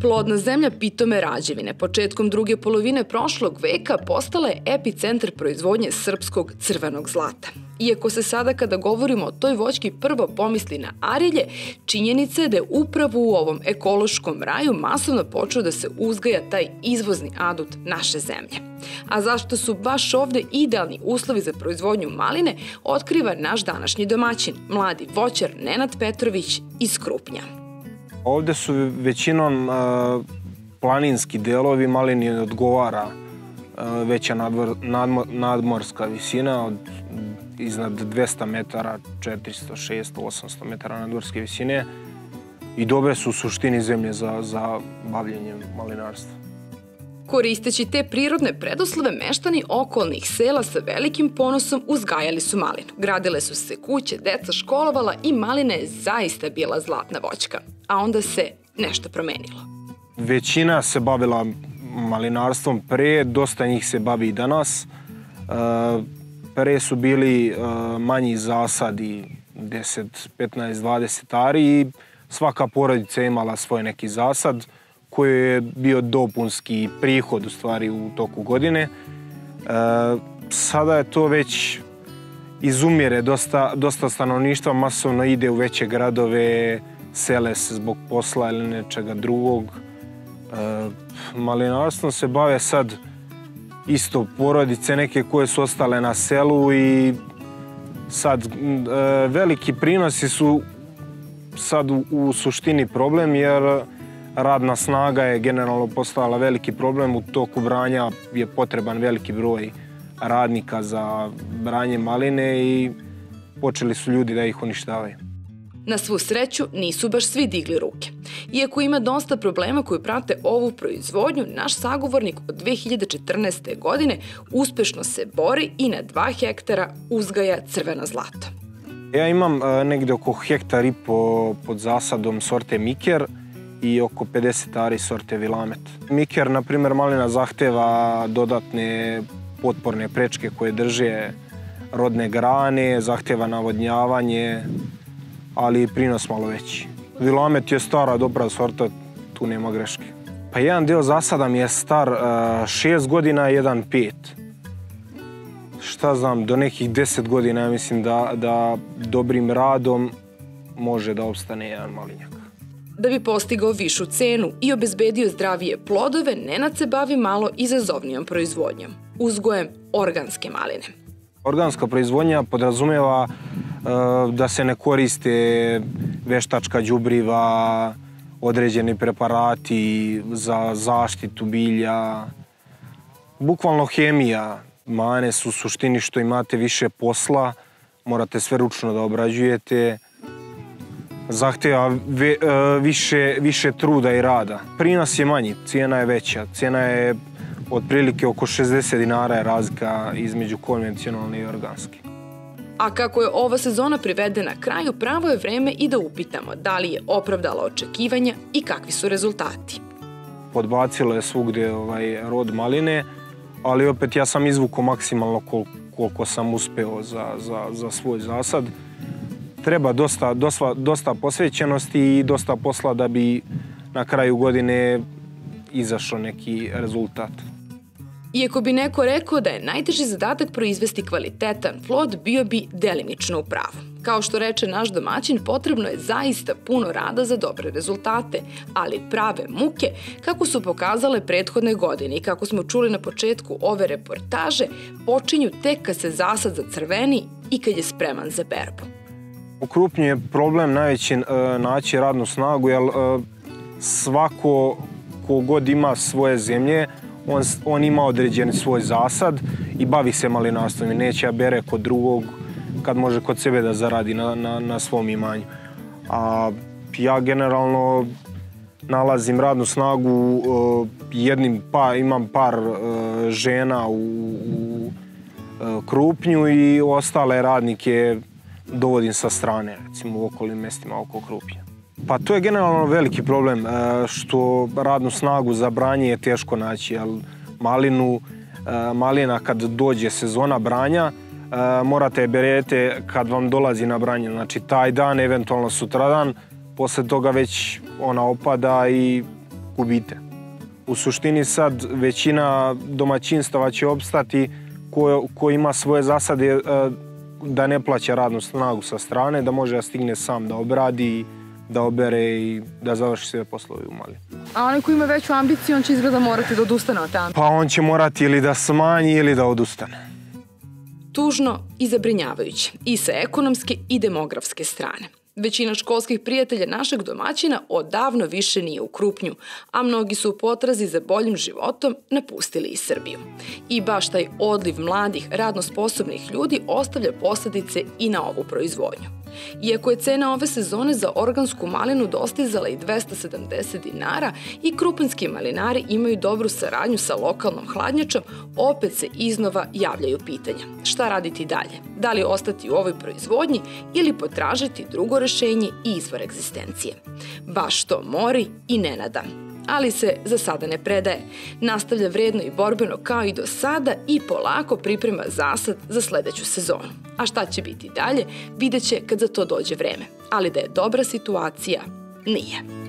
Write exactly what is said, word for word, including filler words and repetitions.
Plodna zemlja pitome Rađevine početkom druge polovine prošlog veka postala je epicentar proizvodnje srpskog crvenog zlata. Iako se sada kada govorimo o toj voćki prvo pomisli na arilje, činjenica je da je upravo u ovom ekološkom raju masovno počeo da se uzgaja taj izvozni adut naše zemlje. A zašto su baš ovde idealni uslovi za proizvodnju maline, otkriva naš današnji domaćin, mladi voćar Nenad Petrović iz Krupnja. Ovde su većinom planinski delovi, malini odgovara veća nadmorska visina od iznad dvesta metara, četiristo, šesto, osamsto metara nadmorske visine i dobre su u suštini zemlje za, za bavljenje malinarstva. Koristeći te prirodne preduslove, meštani okolnih sela sa velikim ponosom uzgajali su malinu. Gradile su se kuće, deca školovala i malina je zaista bila zlatna voćka. A onda se nešto promenilo. Većina se bavila malinarstvom pre, dosta njih se bavi i danas. Pre su bili manji zasadi, deset, petnaest, dvadeset ari i svaka porodica je imala svoj neki zasad koji je bio dopunski prihod u stvari u toku godine. Sada je to već izumire, dosta, dosta stanovništva masovno ide u veće gradove, sele se zbog posla ili nečega drugog. Malinarstvom se bave sad isto porodice neke koje su ostale na selu i sad veliki prinosi su sad u suštini problem jer radna snaga je generalno postala veliki problem. U toku branja je potreban veliki broj radnika za branje maline i počeli su ljudi da ih uništavaju. Na svu sreću nisu baš svi digli ruke. Iako ima dosta problema koji prate ovu proizvodnju, naš sagovornik od dve hiljade četrnaeste. godine uspešno se bori i na dva hektara uzgaja crveno zlato. Ja imam negde oko hektar i po pod zasadom sorte Miker i oko pedeset ari sorte Vilamet. Miker, na primjer, malina zahteva dodatne potporne prečke koje drže rodne grane, zahteva navodnjavanje, ali prinos malo veći. Vilamet je stara, dobra sorta, tu nema greške. Pa jedan deo zasada mi je star šest godina, jedan pet. Šta znam, do nekih deset godina ja mislim da, da dobrim radom može da opstane jedan malinjak. Da bi postigao višu cenu i obezbedio zdravije plodove, Nenad se bavi malo izazovnijom proizvodnjom, uzgojem organske maline. Organska proizvodnja podrazumeva da se ne koriste veštačka đubriva, određeni preparati za zaštitu bilja, bukvalno hemija. Mane su u suštini što imate više posla, morate sve ručno da obrađujete, zahteva više, više truda i rada. Prinos je manji, cijena je veća, cijena je otprilike oko šezdeset dinara je razlika između konvencionalne i organske. A kako je ova sezona privedena kraju, pravo je vreme i da upitamo da li je opravdala očekivanja i kakvi su rezultati. Podbacilo je svugde ovaj rod maline, ali opet ja sam izvukao maksimalno kol, koliko sam uspeo za, za, za svoj zasad. Treba dosta, dosta, dosta posvećenosti i dosta posla da bi na kraju godine izašao neki rezultat. Iako bi neko rekao da je najteži zadatak proizvesti kvalitetan plod, bio bi delimično u pravu. Kao što reče naš domaćin, potrebno je zaista puno rada za dobre rezultate, ali prave muke, kako su pokazale prethodne godine i kako smo čuli na početku ove reportaže, počinju tek kad se zasad zacrveni i kad je spreman za berbu. U Krupnju je problem najveći naći radnu snagu, jer svako ko god ima svoje zemlje, On, on ima određen svoj zasad i bavi se malinarstvom i neće ja bere kod drugog kad može kod sebe da zaradi na, na, na svom imanju. A ja generalno nalazim radnu snagu, uh, jednim pa, imam par uh, žena u, u uh, Krupnju i ostale radnike dovodim sa strane, recimo u okolnim mestima oko Krupnja. Pa to je generalno veliki problem, što radnu snagu za branje je teško naći, jer malinu, malina kad dođe sezona branja, morate je berete kad vam dolazi na branje, znači taj dan, eventualno sutradan, posle toga već ona opada i gubite. U suštini sad većina domaćinstava će opstati ko, ko ima svoje zasade da ne plaća radnu snagu sa strane, da može da stigne sam da obradi, da obere i da završi sve poslove u mali. A onaj ko ima veću ambiciju, on će izgleda morati da odustane od te ambicije? Pa on će morati ili da smanji ili da odustane. Tužno i zabrinjavajuće, i sa ekonomske i demografske strane. Većina školskih prijatelja našeg domaćina odavno više nije u Krupnju, a mnogi su u potrazi za boljim životom napustili i Srbiju. I baš taj odliv mladih, radno sposobnih ljudi ostavlja posledice i na ovu proizvodnju. Iako je cena ove sezone za organsku malinu dostizala i dvesta sedamdeset dinara i krupanjski malinari imaju dobru saradnju sa lokalnom hladnjačom, opet se iznova javljaju pitanja. Šta raditi dalje? Da li ostati u ovoj proizvodnji ili potražiti drugo rešenje i izvor egzistencije? Baš to mori i ne nada. Ali se za sada ne predaje. Nastavlja vredno i borbeno kao i do sada i polako priprema zasad za sledeću sezonu. A šta će biti dalje, vidjet će kad za to dođe vreme. Ali da je dobra situacija, nije.